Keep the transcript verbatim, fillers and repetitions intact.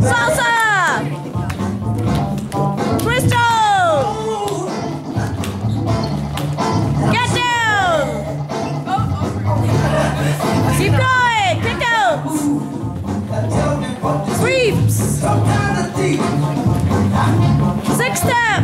Salsa! Crystal! Get down! Keep going! Kick out! Sweeps! Six step!